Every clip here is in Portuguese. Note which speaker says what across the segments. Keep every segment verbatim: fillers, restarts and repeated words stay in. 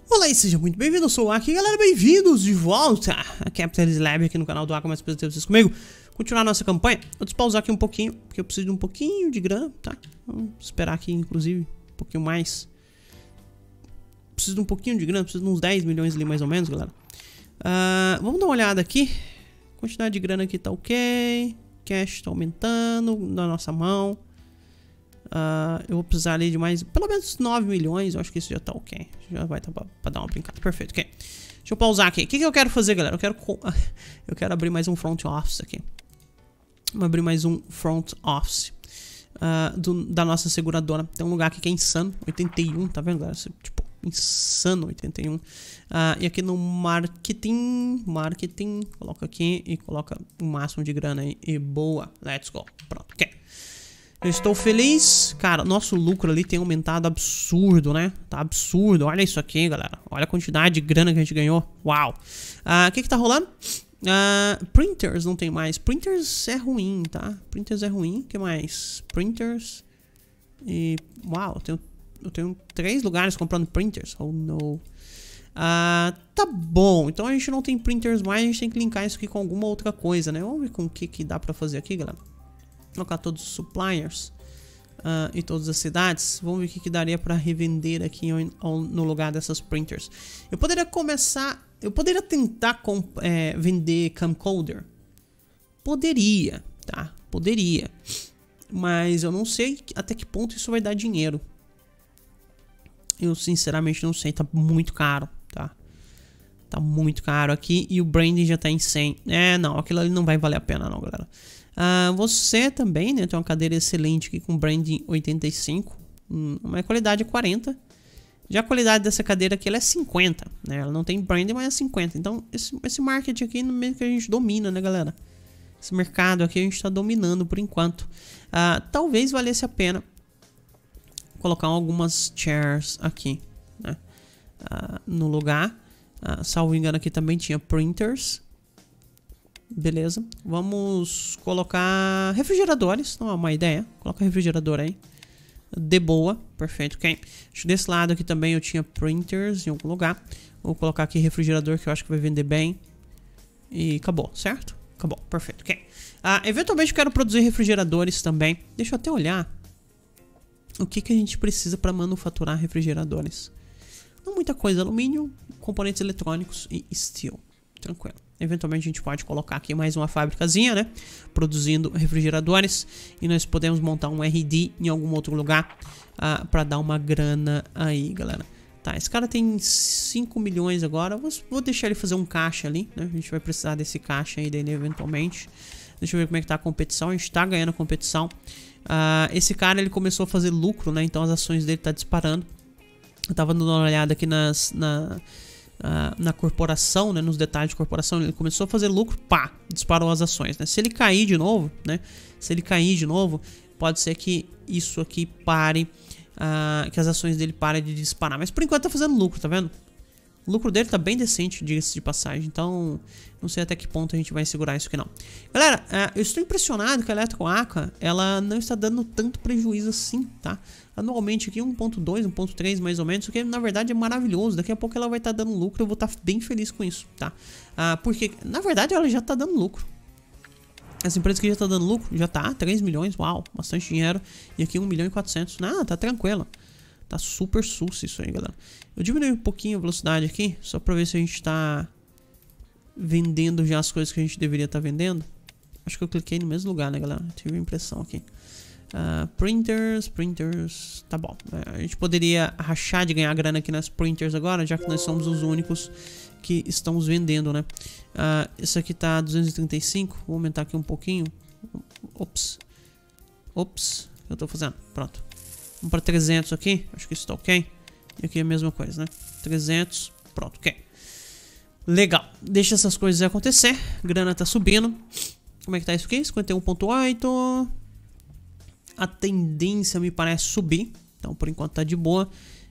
Speaker 1: Olá e seja muito bem-vindo, eu sou o Aki, galera, bem-vindos de volta a Capitalist Lab aqui no canal do Aki, mais prazer ter vocês comigo. Continuar a nossa campanha, vou despausar aqui um pouquinho, porque eu preciso de um pouquinho de grana, tá? Vamos esperar aqui, inclusive, um pouquinho mais. Preciso de um pouquinho de grana, preciso de uns dez milhões ali mais ou menos, galera. Uh, vamos dar uma olhada aqui, quantidade de grana aqui tá ok, cash tá aumentando na nossa mão. Uh, eu vou precisar ali de mais, pelo menos nove milhões, eu acho que isso já tá ok. Já vai tá pra, pra dar uma brincada, perfeito, ok. Deixa eu pausar aqui. O que, que eu quero fazer, galera? Eu quero, eu quero abrir mais um front office aqui. Vamos abrir mais um front office uh, do, da nossa seguradora. Tem um lugar aqui que é insano, oitenta e um, tá vendo, galera? Tipo, insano, oitenta e um. Uh, e aqui no marketing, marketing, coloca aqui e coloca o máximo de grana aí. E boa, let's go. Pronto, ok. Eu estou feliz. Cara, nosso lucro ali tem aumentado absurdo, né? Tá absurdo. Olha isso aqui, galera. Olha a quantidade de grana que a gente ganhou. Uau. O uh, que que tá rolando? Uh, printers não tem mais. Printers é ruim, tá? Printers é ruim. O que mais? Printers. E... Uau, eu tenho, eu tenho três lugares comprando printers. Oh, no. Uh, tá bom. Então a gente não tem printers mais. A gente tem que linkar isso aqui com alguma outra coisa, né? Vamos ver com o que que dá pra fazer aqui, galera. Colocar todos os suppliers uh, e todas as cidades. Vamos ver o que, que daria para revender aqui no lugar dessas printers. Eu poderia começar... Eu poderia tentar é, vender camcorder. Poderia, tá? Poderia. Mas eu não sei até que ponto isso vai dar dinheiro. Eu sinceramente não sei. Tá muito caro, tá? Tá muito caro aqui. E o branding já tá em cem. É, não. Aquilo ali não vai valer a pena não, galera. Uh, você também, né, tem uma cadeira excelente aqui com branding oitenta e cinco, hum, uma qualidade quarenta. Já a qualidade dessa cadeira aqui ela é cinquenta, né? Ela não tem branding, mas é cinquenta. Então esse, esse market aqui no meio que a gente domina, né, galera? Esse mercado aqui a gente está dominando por enquanto. Uh, talvez valesse a pena colocar algumas chairs aqui, né, uh, no lugar. Uh, salvo engano aqui também tinha printers. Beleza, vamos colocar refrigeradores, não é uma ideia, coloca refrigerador aí, de boa, perfeito, ok. Acho que desse lado aqui também eu tinha printers em algum lugar, vou colocar aqui refrigerador que eu acho que vai vender bem, e acabou, certo? Acabou, perfeito, ok. Uh, eventualmente eu quero produzir refrigeradores também, deixa eu até olhar o que, que a gente precisa para manufaturar refrigeradores. Não muita coisa, alumínio, componentes eletrônicos e steel, tranquilo. Eventualmente a gente pode colocar aqui mais uma fábricazinha, né? Produzindo refrigeradores. E nós podemos montar um R D em algum outro lugar uh, para dar uma grana aí, galera. Tá, esse cara tem cinco milhões agora. Vou, vou deixar ele fazer um caixa ali, né? A gente vai precisar desse caixa aí dele eventualmente. Deixa eu ver como é que tá a competição. A gente tá ganhando a competição. Uh, esse cara, ele começou a fazer lucro, né? Então as ações dele tá disparando. Eu tava dando uma olhada aqui nas... Na, Uh, na corporação, né, nos detalhes de corporação, ele começou a fazer lucro, pá, disparou as ações, né? Se ele cair de novo, né? Se ele cair de novo, pode ser que isso aqui pare, uh, que as ações dele parem de disparar. Mas por enquanto tá fazendo lucro, tá vendo? O lucro dele tá bem decente, diga-se de passagem. Então, não sei até que ponto a gente vai segurar isso aqui não. Galera, uh, eu estou impressionado que a Eletroaca, ela não está dando tanto prejuízo assim, tá? Anualmente aqui um ponto dois, um ponto três mais ou menos, o que na verdade é maravilhoso. Daqui a pouco ela vai estar tá dando lucro, eu vou estar tá bem feliz com isso, tá? Uh, porque, na verdade, ela já está dando lucro. Essa empresa que já está dando lucro, já tá, três milhões, uau, bastante dinheiro. E aqui um milhão e quatrocentos, não, tá tranquilo. Tá super sus isso aí, galera. Eu diminui um pouquinho a velocidade aqui, só pra ver se a gente tá vendendo já as coisas que a gente deveria estar tá vendendo. Acho que eu cliquei no mesmo lugar, né, galera? Tive a impressão aqui. Uh, printers, printers, tá bom. Uh, a gente poderia rachar de ganhar grana aqui nas printers agora, já que nós somos os únicos que estamos vendendo, né? Uh, esse aqui tá duzentos e trinta e cinco, vou aumentar aqui um pouquinho. Ops. Ops, o que eu tô fazendo? Pronto. Vamos para trezentos aqui, acho que isso tá ok. E aqui é a mesma coisa, né? trezentos, pronto, ok. Legal, deixa essas coisas acontecer. Grana tá subindo. Como é que tá isso aqui? cinquenta e um ponto oito. A tendência me parece subir. Então por enquanto tá de boa.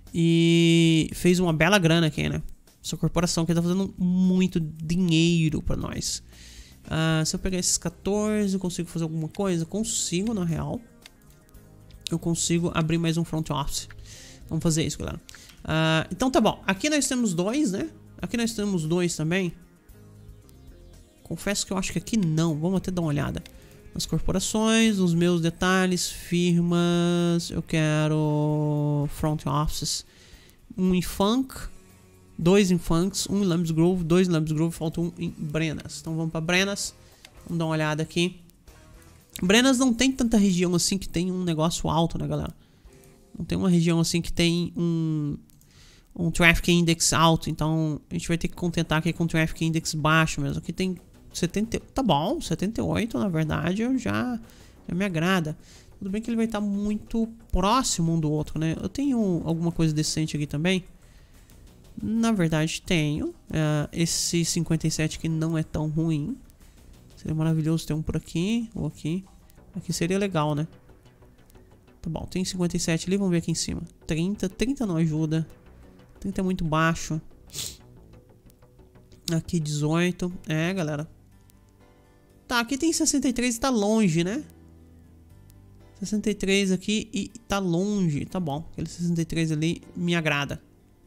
Speaker 1: E fez uma bela grana aqui, né? Essa corporação aqui tá fazendo muito dinheiro pra nós. uh, Se eu pegar esses quatorze, eu consigo fazer alguma coisa? Consigo, na real. Eu consigo abrir mais um front office. Vamos fazer isso, galera. Uh, então tá bom. Aqui nós temos dois, né? Aqui nós temos dois também. Confesso que eu acho que aqui não. Vamos até dar uma olhada. Nas corporações, nos meus detalhes, firmas. Eu quero front offices. Um em Funk. Dois em Funks. Um em Lambs Grove. Dois em Lambs Grove. Falta um em Brenas. Então vamos pra Brenas. Vamos dar uma olhada aqui. Brenas não tem tanta região assim que tem um negócio alto, né, galera? Não tem uma região assim que tem um, um Traffic Index alto. Então a gente vai ter que contentar aqui com Traffic Index baixo mesmo. Aqui tem setenta, tá bom, setenta e oito na verdade eu já, já me agrada. Tudo bem que ele vai estar muito próximo um do outro, né? Eu tenho alguma coisa decente aqui também. Na verdade tenho. uh, Esse cinquenta e sete aqui não é tão ruim. Seria maravilhoso ter um por aqui ou aqui. Aqui seria legal, né? Tá bom, tem cinquenta e sete ali, vamos ver aqui em cima. trinta, trinta não ajuda. trinta é muito baixo. Aqui dezoito, é galera. Tá, aqui tem sessenta e três e tá longe, né? sessenta e três aqui e tá longe, tá bom. Aquele sessenta e três ali me agrada.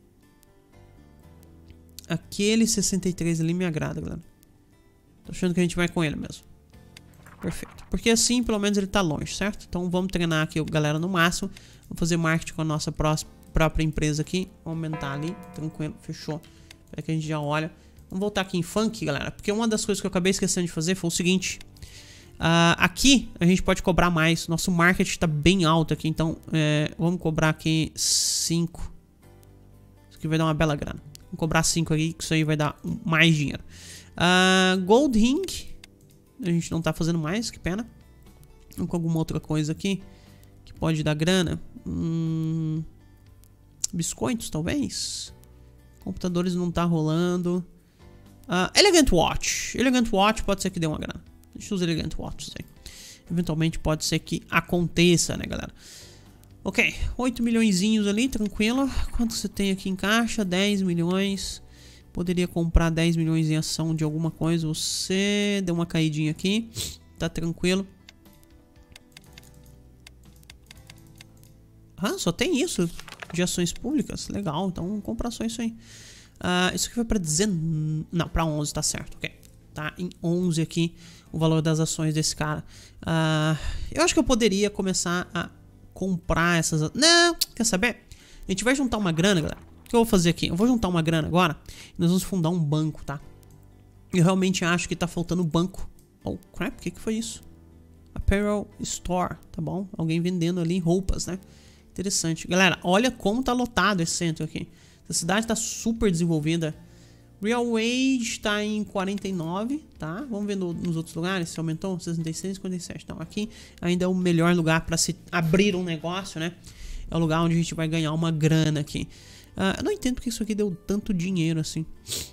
Speaker 1: Aquele sessenta e três ali me agrada, galera. Tô achando que a gente vai com ele mesmo. Perfeito. Porque assim, pelo menos ele tá longe, certo? Então vamos treinar aqui, galera, no máximo. Vamos fazer marketing com a nossa própria empresa aqui. Aumentar ali, tranquilo, fechou. Espera que a gente já olha. Vamos voltar aqui em Funk, galera. Porque uma das coisas que eu acabei esquecendo de fazer foi o seguinte. Uh, aqui a gente pode cobrar mais. Nosso marketing tá bem alto aqui. Então é, vamos cobrar aqui cinco. Isso aqui vai dar uma bela grana. Vamos cobrar cinco aqui, que isso aí vai dar mais dinheiro. Uh, Gold Ring. A gente não tá fazendo mais, que pena. Vamos com alguma outra coisa aqui que pode dar grana. Hum, biscoitos, talvez. Computadores não tá rolando. Uh, Elegant Watch. Elegant Watch pode ser que dê uma grana. Deixa os Elegant Watches aí. Eventualmente pode ser que aconteça, né, galera? Ok, oito milhõezinhos ali, tranquilo. Quanto você tem aqui em caixa? dez milhões. Poderia comprar dez milhões em ação de alguma coisa. Você deu uma caidinha aqui. Tá tranquilo. Ah, só tem isso de ações públicas. Legal, então vamos comprar só isso aí. Uh, isso aqui vai pra dezenove. Não, pra onze, tá certo. Ok. Tá em onze aqui o valor das ações desse cara. Uh, eu acho que eu poderia começar a comprar essas. Não, quer saber? A gente vai juntar uma grana, galera. O que eu vou fazer aqui? Eu vou juntar uma grana agora e nós vamos fundar um banco, tá? Eu realmente acho que tá faltando banco. Oh, crap, o que que foi isso? Apparel Store, tá bom? Alguém vendendo ali roupas, né? Interessante. Galera, olha como tá lotado esse centro aqui. Essa cidade tá super desenvolvida. Real Wage tá em quarenta e nove, tá? Vamos ver no, nos outros lugares se aumentou. sessenta e seis, cinquenta e sete. Então, aqui ainda é o melhor lugar para se abrir um negócio, né? É o lugar onde a gente vai ganhar uma grana aqui. Uh, eu não entendo porque isso aqui deu tanto dinheiro assim.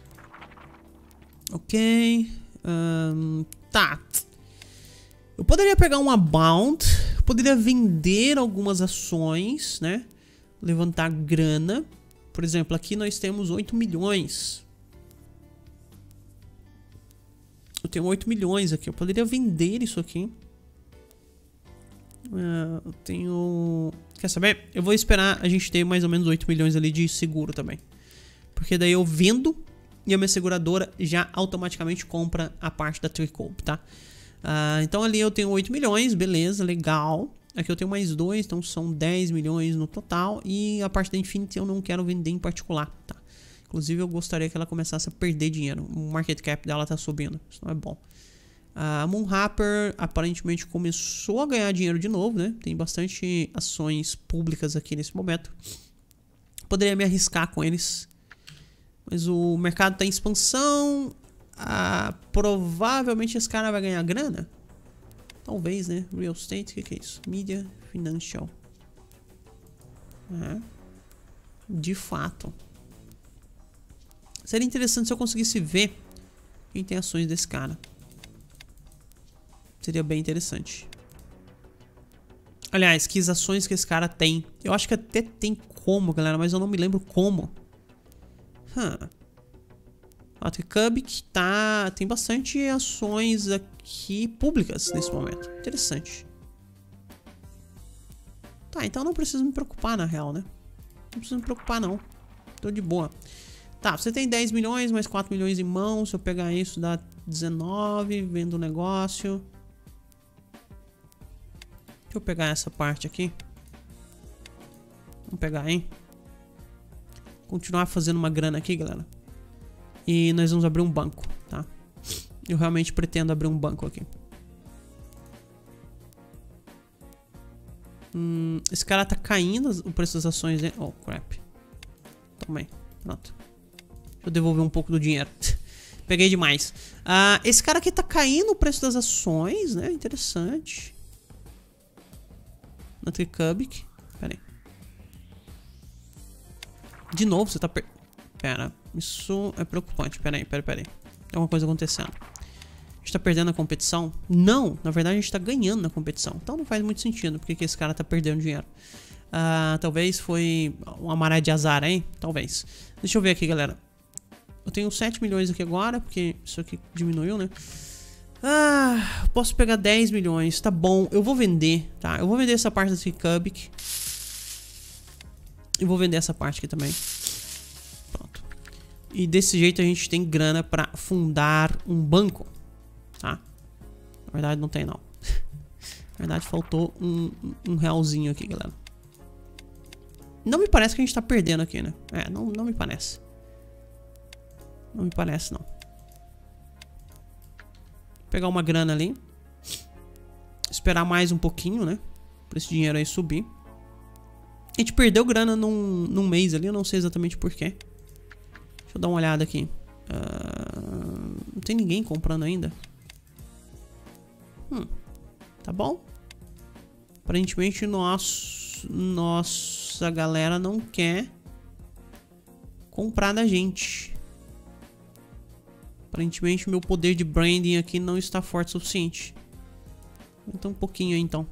Speaker 1: Ok. Um, tá. Eu poderia pegar uma Bound. Poderia vender algumas ações, né? Levantar grana. Por exemplo, aqui nós temos oito milhões. Eu tenho oito milhões aqui. Eu poderia vender isso aqui. Uh, eu tenho... Quer saber? Eu vou esperar a gente ter mais ou menos oito milhões ali de seguro também. Porque daí eu vendo e a minha seguradora já automaticamente compra a parte da Tricope, tá? Uh, então ali eu tenho oito milhões, beleza, legal. Aqui eu tenho mais dois, então são dez milhões no total. E a parte da Infinity eu não quero vender em particular, tá? Inclusive eu gostaria que ela começasse a perder dinheiro. O market cap dela tá subindo, isso não é bom. A Moonrapper aparentemente começou a ganhar dinheiro de novo, né? Tem bastante ações públicas aqui nesse momento. Poderia me arriscar com eles. Mas o mercado tá em expansão. Ah, provavelmente esse cara vai ganhar grana. Talvez, né? Real Estate, o que, que é isso? Media Financial. É. De fato. Seria interessante se eu conseguisse ver quem tem ações desse cara. Seria bem interessante. Aliás, que ações que esse cara tem. Eu acho que até tem como, galera, mas eu não me lembro como. Huh. A Tricub que tá... Tem bastante ações aqui públicas nesse momento. Interessante. Tá, então não preciso me preocupar na real, né? Não preciso me preocupar não. Tô de boa. Tá, você tem dez milhões, mais quatro milhões em mão. Se eu pegar isso, dá dezenove. Vendo o negócio. Deixa eu pegar essa parte aqui. Vamos pegar, hein? Continuar fazendo uma grana aqui, galera. E nós vamos abrir um banco, tá? Eu realmente pretendo abrir um banco aqui. Hum, esse cara tá caindo o preço das ações, hein? Oh, crap. Toma aí. Pronto. Deixa eu devolver um pouco do dinheiro. Peguei demais. Uh, esse cara aqui tá caindo o preço das ações, né? Interessante. Na Tricubic. Pera aí. De novo, você tá per... Pera. Isso é preocupante. Pera aí, pera, pera aí. Tem alguma coisa acontecendo. A gente tá perdendo a competição? Não. Na verdade, a gente tá ganhando na competição. Então não faz muito sentido porque que esse cara tá perdendo dinheiro. Uh, talvez foi uma maré de azar, hein? Talvez. Deixa eu ver aqui, galera. Eu tenho sete milhões aqui agora, porque isso aqui diminuiu, né? Ah, posso pegar dez milhões, tá bom. Eu vou vender, tá? Eu vou vender essa parte da Tricubic. E vou vender essa parte aqui também. Pronto. E desse jeito a gente tem grana pra fundar um banco, tá? Na verdade não tem, não. Na verdade faltou um, um realzinho aqui, galera. Não me parece que a gente tá perdendo aqui, né? É, não, não me parece. Não me parece, não. Vou pegar uma grana ali. Esperar mais um pouquinho, né? Pra esse dinheiro aí subir. A gente perdeu grana num, num mês ali. Eu não sei exatamente porquê. Deixa eu dar uma olhada aqui. Uh, não tem ninguém comprando ainda. Hum, tá bom. Aparentemente nosso, nossa galera não quer comprar da gente. Aparentemente meu poder de branding aqui não está forte o suficiente. Aumenta um pouquinho aí então.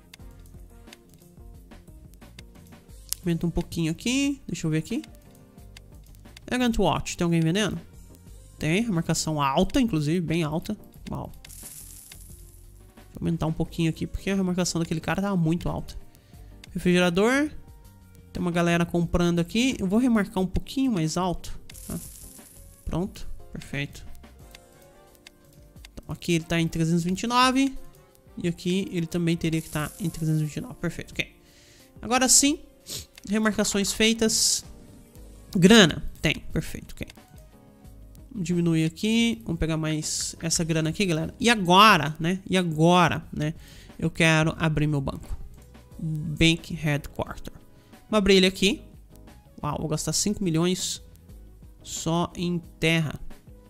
Speaker 1: Aumenta um pouquinho aqui. Deixa eu ver aqui. Elegant Watch. Tem alguém vendendo? Tem. A marcação alta, inclusive. Bem alta. Uau. Vou aumentar um pouquinho aqui porque a marcação daquele cara tava muito alta. Refrigerador. Tem uma galera comprando aqui. Eu vou remarcar um pouquinho mais alto. Tá? Pronto. Perfeito. Então aqui ele está em trezentos e vinte e nove. E aqui ele também teria que estar tá em trezentos e vinte e nove. Perfeito, ok. Agora sim, remarcações feitas. Grana, tem, perfeito, ok. Vamos diminuir aqui. Vamos pegar mais essa grana aqui, galera. E agora, né? E agora, né? Eu quero abrir meu banco. Bank Headquarter. Vou abrir ele aqui. Uau, vou gastar cinco milhões só em terra.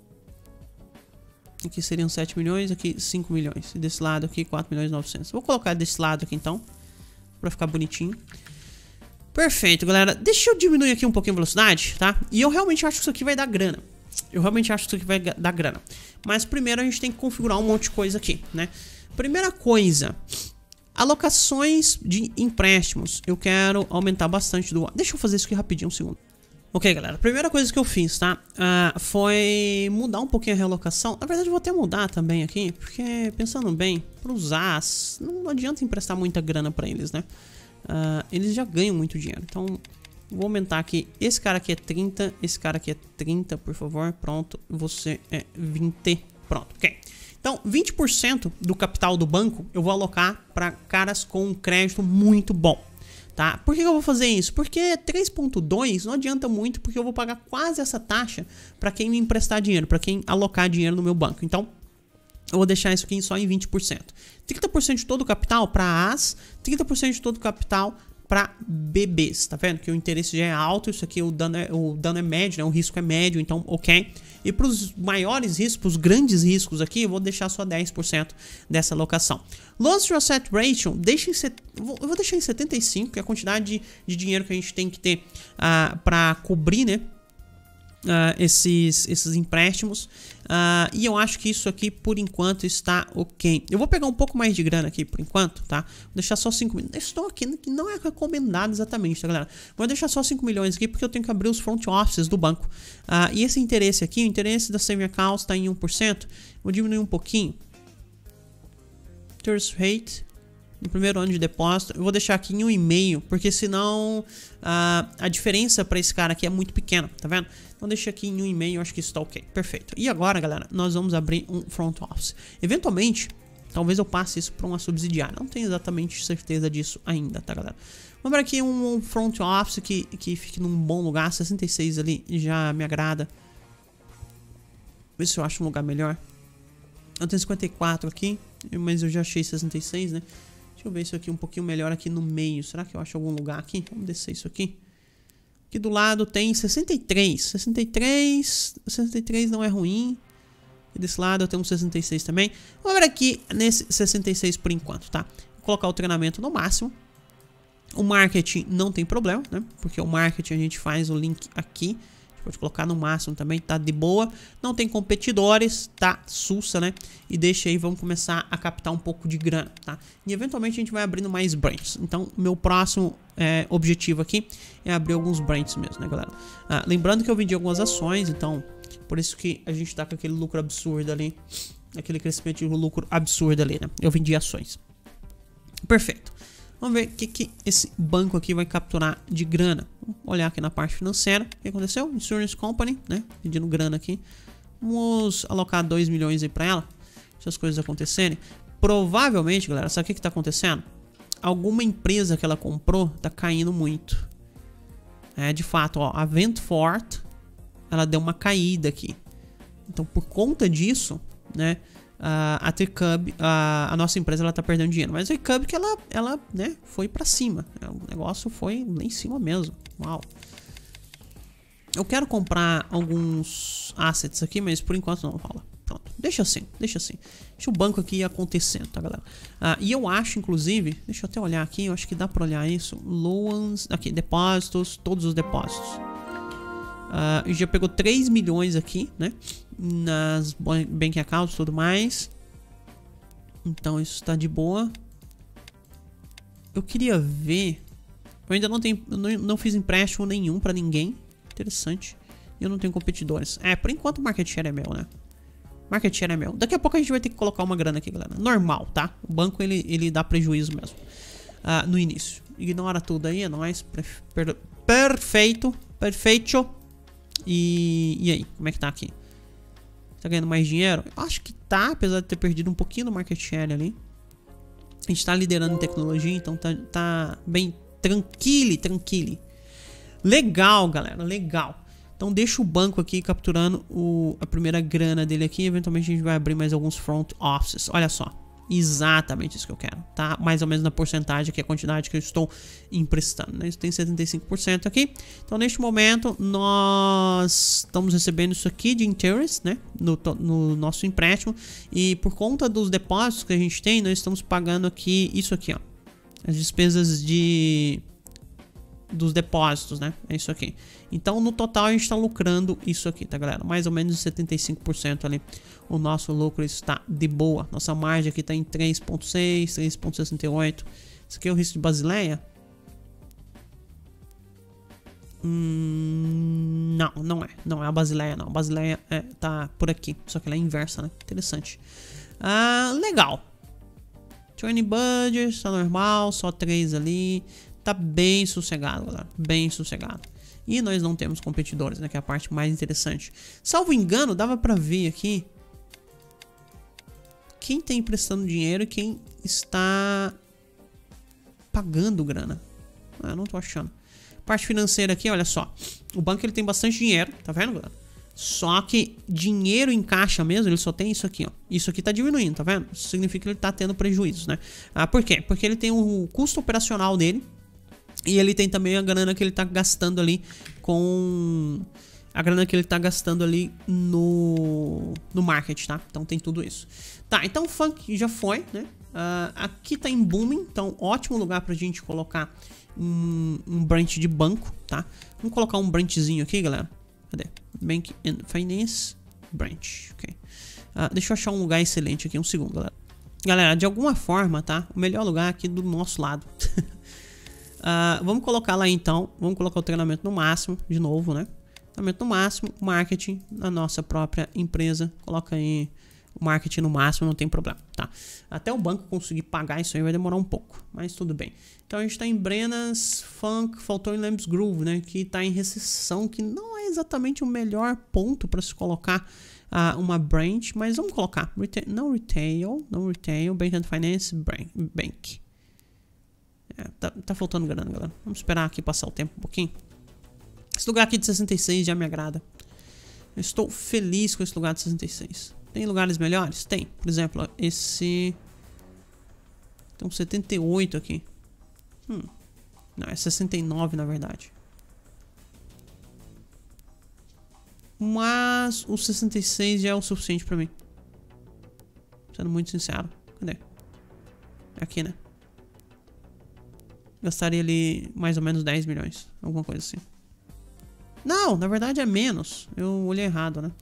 Speaker 1: Aqui seriam sete milhões, aqui cinco milhões. E desse lado aqui quatro milhões e novecentos. Vou colocar desse lado aqui então, pra ficar bonitinho. Perfeito, galera. Deixa eu diminuir aqui um pouquinho a velocidade, tá? E eu realmente acho que isso aqui vai dar grana. Eu realmente acho que isso aqui vai dar grana. Mas primeiro a gente tem que configurar um monte de coisa aqui, né? Primeira coisa, alocações de empréstimos. Eu quero aumentar bastante do... Deixa eu fazer isso aqui rapidinho, um segundo. Ok, galera, a primeira coisa que eu fiz, tá? Uh, foi mudar um pouquinho a realocação. Na verdade eu vou até mudar também aqui, porque pensando bem, para os A As, não adianta emprestar muita grana para eles, né? Uh, eles já ganham muito dinheiro. Então, vou aumentar aqui. Esse cara aqui é trinta, esse cara aqui é trinta, por favor. Pronto, você é vinte. Pronto, ok. Então, vinte por cento do capital do banco eu vou alocar para caras com um crédito muito bom. Tá? Por que eu vou fazer isso? Porque três ponto dois não adianta muito, porque eu vou pagar quase essa taxa para quem me emprestar dinheiro, para quem alocar dinheiro no meu banco. Então, eu vou deixar isso aqui só em vinte por cento. trinta por cento de todo o capital para A As, trinta por cento de todo o capital para B Bs. Tá vendo que o interesse já é alto, isso aqui o dano é, o dano é médio, né? O risco é médio, então ok. E para os maiores riscos, para os grandes riscos aqui, eu vou deixar só dez por cento dessa alocação. Loss to Asset Ratio, deixa em set... eu vou deixar em setenta e cinco, que é a quantidade de, de dinheiro que a gente tem que ter uh, para cobrir, né? Uh, esses, esses empréstimos. Uh, e eu acho que isso aqui, por enquanto, está ok. Eu vou pegar um pouco mais de grana aqui, por enquanto, tá? Vou deixar só cinco milhões. Estou aqui, que não é recomendado exatamente, tá, galera? Vou deixar só cinco milhões aqui, porque eu tenho que abrir os front offices do banco. Uh, e esse interesse aqui, o interesse da Saving Accounts está em um por cento. Vou diminuir um pouquinho. Interest rate. no primeiro ano de depósito. Eu vou deixar aqui em um e meio, porque senão uh, a diferença para esse cara aqui é muito pequena, tá vendo? Então deixa aqui em um e meio, eu acho que isso tá ok. Perfeito. E agora, galera, nós vamos abrir um front office. Eventualmente, talvez eu passe isso para uma subsidiária. Não tenho exatamente certeza disso ainda, tá, galera? Vamos abrir aqui um front office que, que fique num bom lugar. sessenta e seis ali já me agrada. Ver se eu acho um lugar melhor. Eu tenho cinquenta e quatro aqui, mas eu já achei sessenta e seis, né? Deixa eu ver isso aqui um pouquinho melhor aqui no meio. Será que eu acho algum lugar aqui? Vamos descer isso aqui. Aqui do lado tem sessenta e três. sessenta e três. sessenta e três não é ruim. E desse lado eu tenho um sessenta e seis também. Vamos ver aqui nesse sessenta e seis por enquanto, tá? Vou colocar o treinamento no máximo. O marketing não tem problema, né? Porque o marketing a gente faz o link aqui. Pode colocar no máximo também, tá de boa. Não tem competidores, tá sussa, né? E deixa aí, vamos começar a captar um pouco de grana, tá? E eventualmente a gente vai abrindo mais branches. Então, meu próximo é, objetivo aqui é abrir alguns branches mesmo, né, galera? Ah, lembrando que eu vendi algumas ações, então, por isso que a gente tá com aquele lucro absurdo ali. Aquele crescimento de lucro absurdo ali, né? Eu vendi ações. Perfeito. Vamos ver o que, que esse banco aqui vai capturar de grana. Vamos olhar aqui na parte financeira. O que aconteceu? Insurance Company, né? Pedindo grana aqui. Vamos alocar dois milhões aí pra ela. Se as coisas acontecerem. Provavelmente, galera, sabe o que que tá acontecendo? Alguma empresa que ela comprou tá caindo muito. É, de fato, ó, a Ventfort, ela deu uma caída aqui. Então, por conta disso, né? Uh, a T-Cub, uh, a nossa empresa, ela tá perdendo dinheiro. Mas a T-Cub que ela, ela, né, foi pra cima. O negócio foi lá em cima mesmo. Uau. Eu quero comprar alguns assets aqui, mas por enquanto não rola. Pronto, deixa assim, deixa assim. Deixa o banco aqui acontecendo, tá, galera? Uh, e eu acho, inclusive, deixa eu até olhar aqui, eu acho que dá pra olhar isso. Loans, aqui, depósitos, todos os depósitos. Uh, já pegou três milhões aqui, né? Nas bank accounts e tudo mais. Então isso tá de boa. Eu queria ver. Eu ainda não tenho. Eu não, não fiz empréstimo nenhum pra ninguém. Interessante. E eu não tenho competidores. É, por enquanto o market share é meu, né? Market share é meu. Daqui a pouco a gente vai ter que colocar uma grana aqui, galera. Normal, tá? O banco ele, ele dá prejuízo mesmo. Uh, no início. Ignora tudo aí, é nóis. Perfeito. Perfeito. E, e aí, como é que tá aqui? Tá ganhando mais dinheiro? Eu acho que tá, apesar de ter perdido um pouquinho do market share ali. A gente tá liderando em tecnologia, então tá, tá bem tranquilo, tranquilo. Legal, galera, legal. Então deixa o banco aqui capturando o, a primeira grana dele aqui. Eventualmente a gente vai abrir mais alguns front offices. Olha só. Exatamente isso que eu quero, tá? Mais ou menos na porcentagem, que é a quantidade que eu estou emprestando, né? Isso tem setenta e cinco por cento aqui. Então, neste momento, nós estamos recebendo isso aqui de interest, né? No, no nosso empréstimo. E por conta dos depósitos que a gente tem, nós estamos pagando aqui isso aqui, ó. As despesas de... dos depósitos, né? É isso aqui. Então, no total, a gente está lucrando isso aqui, tá, galera? Mais ou menos setenta e cinco por cento ali. O nosso lucro está de boa. Nossa margem aqui está em três ponto seis, três ponto sessenta e oito. Isso aqui é o risco de Basileia? Hum, não, não é. Não é a Basileia, não. A Basileia é, tá por aqui. Só que ela é inversa, né? Interessante. Ah, legal. Training budget, está normal. Só três ali. Tá bem sossegado, galera. Bem sossegado. E nós não temos competidores, né? Que é a parte mais interessante. Salvo engano, dava pra ver aqui quem tá emprestando dinheiro e quem está pagando grana. Ah, eu não tô achando. Parte financeira aqui, olha só. O banco ele tem bastante dinheiro, tá vendo, galera? Só que dinheiro em caixa mesmo, ele só tem isso aqui, ó. Isso aqui tá diminuindo, tá vendo? Isso significa que ele tá tendo prejuízos, né? Ah, por quê? Porque ele tem o custo operacional dele. E ele tem também a grana que ele tá gastando ali com... A grana que ele tá gastando ali no, no market, tá? Então tem tudo isso. Tá, então o funk já foi, né? Uh, aqui tá em booming, então ótimo lugar pra gente colocar um, um branch de banco, tá? Vamos colocar um branchzinho aqui, galera. Cadê? Bank and Finance Branch, ok. Uh, deixa eu achar um lugar excelente aqui, um segundo, galera. Galera, de alguma forma, tá? O melhor lugar aqui do nosso lado. Uh, vamos colocar lá então, vamos colocar o treinamento no máximo, de novo, né? Treinamento no máximo, marketing na nossa própria empresa. Coloca aí o marketing no máximo, não tem problema, tá? Até o banco conseguir pagar isso aí vai demorar um pouco, mas tudo bem. Então a gente tá em Brennas, Funk, faltou em Lambs Groove, né? Que tá em recessão, que não é exatamente o melhor ponto para se colocar uh, uma branch, mas vamos colocar. Retail, não retail, não retail, Bank and Finance, Bank. É, tá, tá faltando grana, galera. Vamos esperar aqui passar o tempo um pouquinho. Esse lugar aqui de sessenta e seis já me agrada. Eu estou feliz com esse lugar de sessenta e seis. Tem lugares melhores? Tem. Por exemplo, ó, esse... Tem um setenta e oito aqui. Hum. Não, é sessenta e nove na verdade. Mas o sessenta e seis já é o suficiente pra mim. Sendo muito sincero. Cadê? É aqui, né? Gastaria ali mais ou menos dez milhões. Alguma coisa assim. Não, na verdade é menos. Eu olhei errado, né?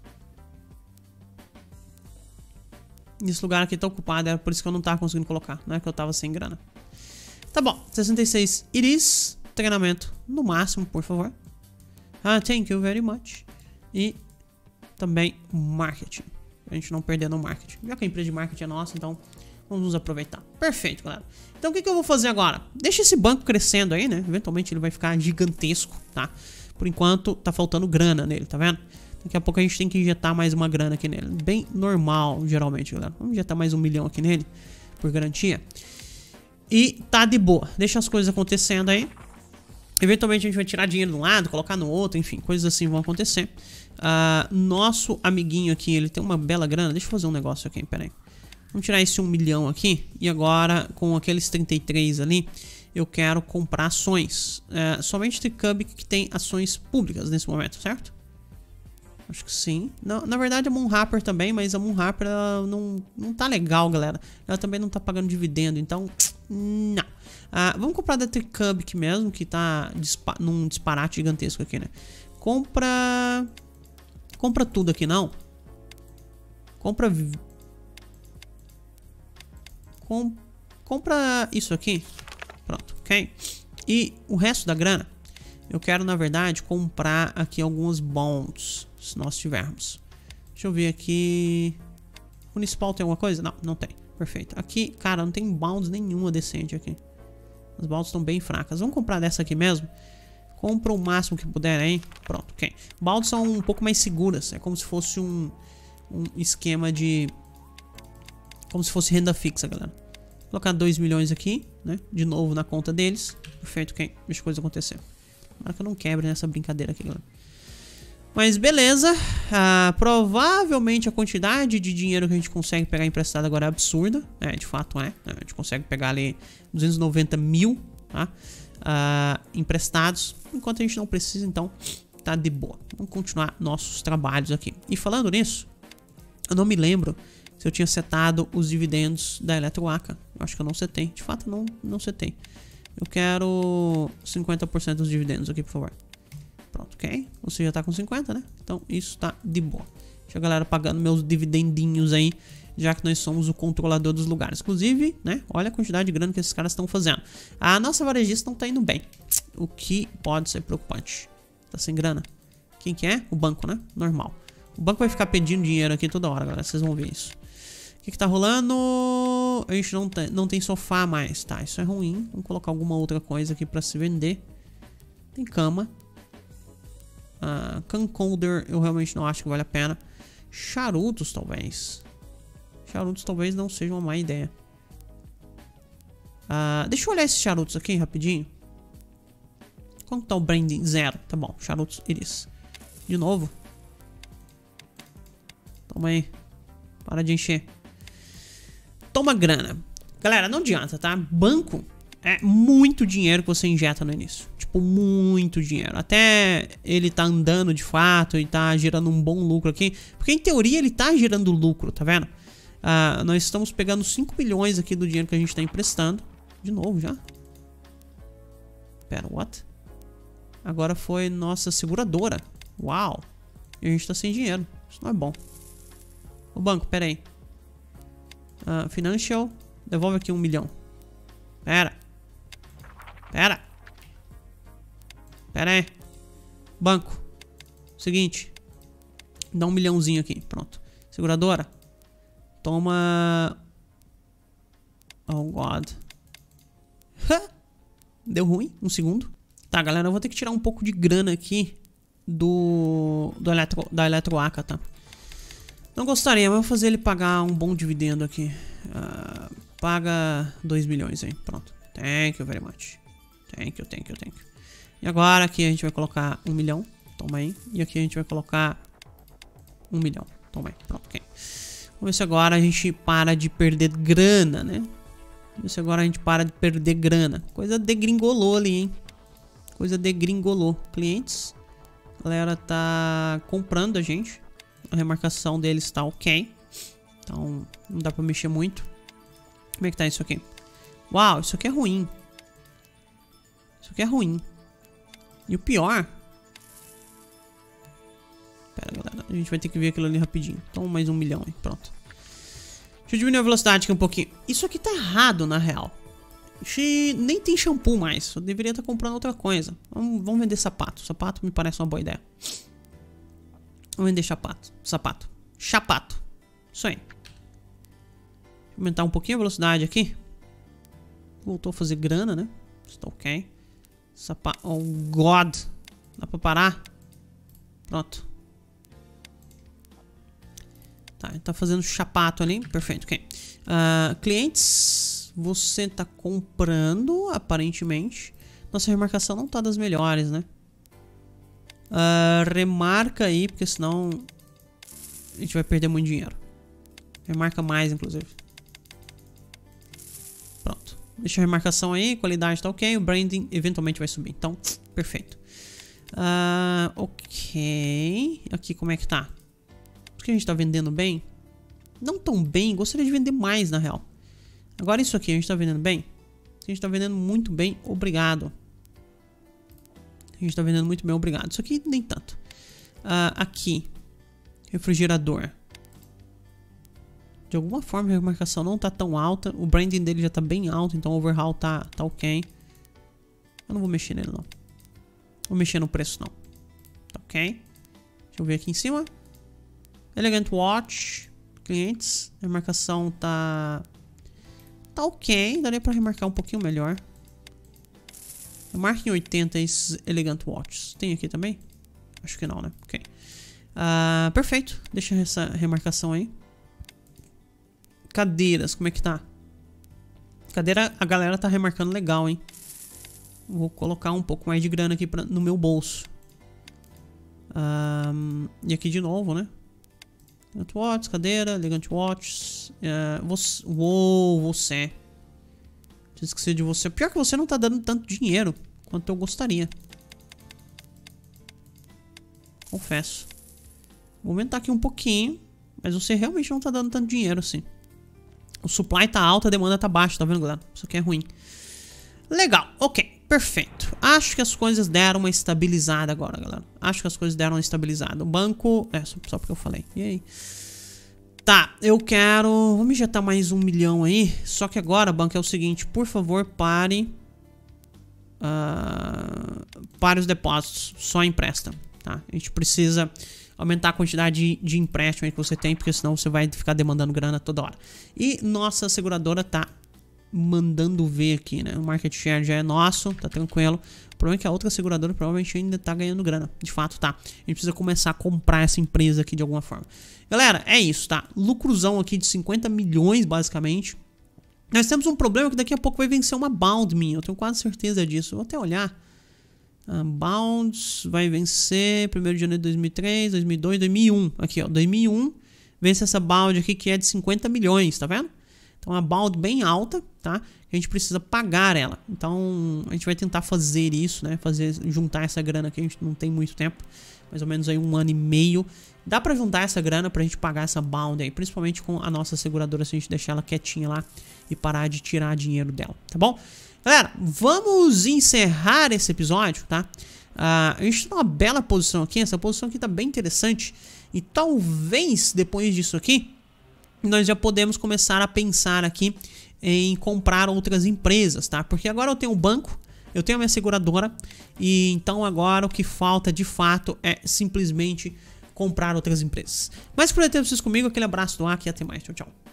Speaker 1: Esse lugar aqui tá ocupado, é por isso que eu não tava conseguindo colocar. Não é que eu tava sem grana. Tá bom, sessenta e seis Iris. Treinamento no máximo, por favor. Ah, thank you very much. E também marketing. A gente não perder no marketing. Já que a empresa de marketing é nossa, então vamos nos aproveitar. Perfeito, galera. Então o que, que eu vou fazer agora? Deixa esse banco crescendo aí, né? Eventualmente ele vai ficar gigantesco, tá? Por enquanto tá faltando grana nele, tá vendo? Daqui a pouco a gente tem que injetar mais uma grana aqui nele. Bem normal, geralmente, galera. Vamos injetar mais um milhão aqui nele, por garantia. E tá de boa. Deixa as coisas acontecendo aí. Eventualmente a gente vai tirar dinheiro de um lado, colocar no outro, enfim, coisas assim vão acontecer. Uh, nosso amiguinho aqui, ele tem uma bela grana. Deixa eu fazer um negócio aqui, pera aí. Vamos tirar esse um milhão aqui. E agora, com aqueles trinta e três ali, eu quero comprar ações. Uh, somente Tricub que tem ações públicas nesse momento, certo? Acho que sim. Não, na verdade a Moonrapper também, mas a Moonrapper ela não, não tá legal, galera. Ela também não tá pagando dividendo, então... Não. Ah, vamos comprar da Tricub aqui mesmo, que tá dispa num disparate gigantesco aqui, né? Compra... Compra tudo aqui, não. Compra... Com... Compra isso aqui. Pronto, ok? E o resto da grana, eu quero, na verdade, comprar aqui alguns bonds, se nós tivermos. Deixa eu ver aqui... Municipal tem alguma coisa? Não, não tem. Perfeito. Aqui, cara, não tem bonds nenhuma decente aqui. As bonds estão bem fracas. Vamos comprar dessa aqui mesmo. Compra o máximo que puder aí. Pronto, ok. Bonds são um pouco mais seguras. É como se fosse um, um esquema de... Como se fosse renda fixa, galera. Vou colocar dois milhões aqui, né? De novo na conta deles. Perfeito, ok. Deixa a coisa acontecer. Para que eu não quebre nessa brincadeira aqui, galera. Mas beleza. Ah, provavelmente a quantidade de dinheiro que a gente consegue pegar emprestado agora é absurda. É, de fato é. A gente consegue pegar ali duzentos e noventa mil, tá? Ah, emprestados. Enquanto a gente não precisa, então tá de boa. Vamos continuar nossos trabalhos aqui. E falando nisso, eu não me lembro se eu tinha setado os dividendos da Eletroaca. Eu acho que eu não setei. De fato, não, não setei. Eu quero cinquenta por cento dos dividendos aqui, por favor. Pronto, ok? Você já tá com cinquenta, né? Então isso tá de boa. Deixa a galera pagando meus dividendinhos aí, já que nós somos o controlador dos lugares. Inclusive, né? Olha a quantidade de grana que esses caras estão fazendo. A nossa varejista não tá indo bem, o que pode ser preocupante. Tá sem grana. Quem que é? O banco, né? Normal. O banco vai ficar pedindo dinheiro aqui toda hora, galera. Vocês vão ver isso. O que que tá rolando? A gente não tem, não tem sofá mais. Tá, isso é ruim. Vamos colocar alguma outra coisa aqui pra se vender. Tem cama. Uh, Camcorder eu realmente não acho que vale a pena. Charutos talvez. Charutos talvez não seja uma má ideia. uh, Deixa eu olhar esses charutos aqui rapidinho. Quanto tá o branding? Zero, tá bom, charutos Iris. De novo. Toma aí. Para de encher. Toma grana. Galera, não adianta, tá? Banco é muito dinheiro que você injeta no início. Tipo, muito dinheiro. Até ele tá andando de fato e tá gerando um bom lucro aqui. Porque em teoria ele tá gerando lucro, tá vendo? Uh, nós estamos pegando cinco milhões aqui do dinheiro que a gente tá emprestando. De novo já? Pera, what? Agora foi nossa seguradora. Uau. E a gente tá sem dinheiro. Isso não é bom. O banco, pera aí. Uh, financial. Devolve aqui um milhão. Pera. Pera. Pera aí. Banco. Seguinte. Dá um milhãozinho aqui. Pronto. Seguradora. Toma... Oh, God. Deu ruim, um segundo. Tá, galera, eu vou ter que tirar um pouco de grana aqui do, do eletro, da Eletroaca, tá? Não gostaria, mas eu vou fazer ele pagar um bom dividendo aqui. Uh, paga dois milhões aí, pronto. Thank you very much. Thank you, thank you, thank you. E agora aqui a gente vai colocar um milhão. Toma aí. E aqui a gente vai colocar um milhão. Toma aí, pronto, ok. Vamos ver se agora a gente para de perder grana, né? Vamos ver se agora a gente para de perder grana. Coisa degringolou ali, hein? Coisa degringolou. Clientes. A galera tá comprando a gente. A remarcação deles tá ok. Então não dá pra mexer muito. Como é que tá isso aqui? Uau, isso aqui é ruim. Isso aqui é ruim. E o pior... Pera, galera. A gente vai ter que ver aquilo ali rapidinho. Então mais um milhão aí, pronto. Deixa eu diminuir a velocidade aqui um pouquinho. Isso aqui tá errado, na real. Nem tem shampoo mais. Eu deveria estar comprando outra coisa. Vamos, vamos vender sapato. Sapato me parece uma boa ideia. Vamos vender sapato. Sapato. Chapato. Isso aí. Aumentar um pouquinho a velocidade aqui. Voltou a fazer grana, né? Está ok. Sapato. Oh, God. Dá pra parar? Pronto. Tá, ele tá fazendo chapato ali. Perfeito, ok. Uh, clientes. Você tá comprando, aparentemente. Nossa remarcação não tá das melhores, né? Uh, remarca aí, porque senão a gente vai perder muito dinheiro. Remarca mais, inclusive. Pronto. Deixa a remarcação aí, qualidade tá ok. O branding eventualmente vai subir. Então, perfeito. Uh, ok. Aqui como é que tá? Acho que a gente tá vendendo bem. Não tão bem, gostaria de vender mais, na real. Agora isso aqui, a gente tá vendendo bem? A gente tá vendendo muito bem, obrigado. A gente tá vendendo muito bem, obrigado. Isso aqui nem tanto. Uh, aqui. Refrigerador. De alguma forma a remarcação não tá tão alta. O branding dele já tá bem alto, então o overhaul tá, tá ok. Eu não vou mexer nele, não. Vou mexer no preço, não. Tá ok. Deixa eu ver aqui em cima. Elegant Watch. Clientes. A remarcação tá... Tá ok, daria pra remarcar um pouquinho melhor. Remarque em oitenta esses Elegant Watches. Tem aqui também? Acho que não, né? Ok. Uh, perfeito. Deixa essa remarcação aí. Cadeiras, como é que tá? Cadeira, a galera tá remarcando legal, hein? Vou colocar um pouco mais de grana aqui pra, no meu bolso. Um, e aqui de novo, né? Elegant Watches, cadeira, Elegant Watches. Uh, você, uou, você. Deixa eu esquecer de você. Pior que você não tá dando tanto dinheiro quanto eu gostaria. Confesso. Vou aumentar aqui um pouquinho. Mas você realmente não tá dando tanto dinheiro assim. O supply tá alto, a demanda tá baixa, tá vendo, galera? Isso aqui é ruim. Legal, ok. Perfeito. Acho que as coisas deram uma estabilizada agora, galera. Acho que as coisas deram uma estabilizada. O banco... É, só, só porque eu falei. E aí? Tá, eu quero... Vamos injetar mais um milhão aí. Só que agora, banco, é o seguinte. Por favor, pare... Uh, pare os depósitos. Só empresta, tá? A gente precisa aumentar a quantidade de, de empréstimo que você tem, porque senão você vai ficar demandando grana toda hora. E nossa seguradora tá... mandando ver aqui, né? O market share já é nosso, tá tranquilo. O problema é que a outra seguradora provavelmente ainda tá ganhando grana. De fato, tá. A gente precisa começar a comprar essa empresa aqui de alguma forma. Galera, é isso, tá? Lucrozão aqui de cinquenta milhões, basicamente. Nós temos um problema que daqui a pouco vai vencer uma Bound minha. Eu tenho quase certeza disso. Vou até olhar. Uh, Bounds vai vencer primeiro de janeiro de dois mil e três, dois mil e dois, dois mil e um. Aqui, ó. dois mil e um vence essa Bound aqui que é de cinquenta milhões, tá vendo? Então é uma bound bem alta, tá? A gente precisa pagar ela. Então a gente vai tentar fazer isso, né? Fazer, juntar essa grana aqui. A gente não tem muito tempo. Mais ou menos aí um ano e meio. Dá pra juntar essa grana pra gente pagar essa bound aí. Principalmente com a nossa seguradora, se a gente deixar ela quietinha lá e parar de tirar dinheiro dela, tá bom? Galera, vamos encerrar esse episódio, tá? Uh, a gente tá numa bela posição aqui. Essa posição aqui tá bem interessante. E talvez depois disso aqui nós já podemos começar a pensar aqui em comprar outras empresas, tá? Porque agora eu tenho um banco, eu tenho a minha seguradora, e então agora o que falta de fato é simplesmente comprar outras empresas. Mas por ter vocês comigo, aquele abraço do Aki e até mais. Tchau, tchau.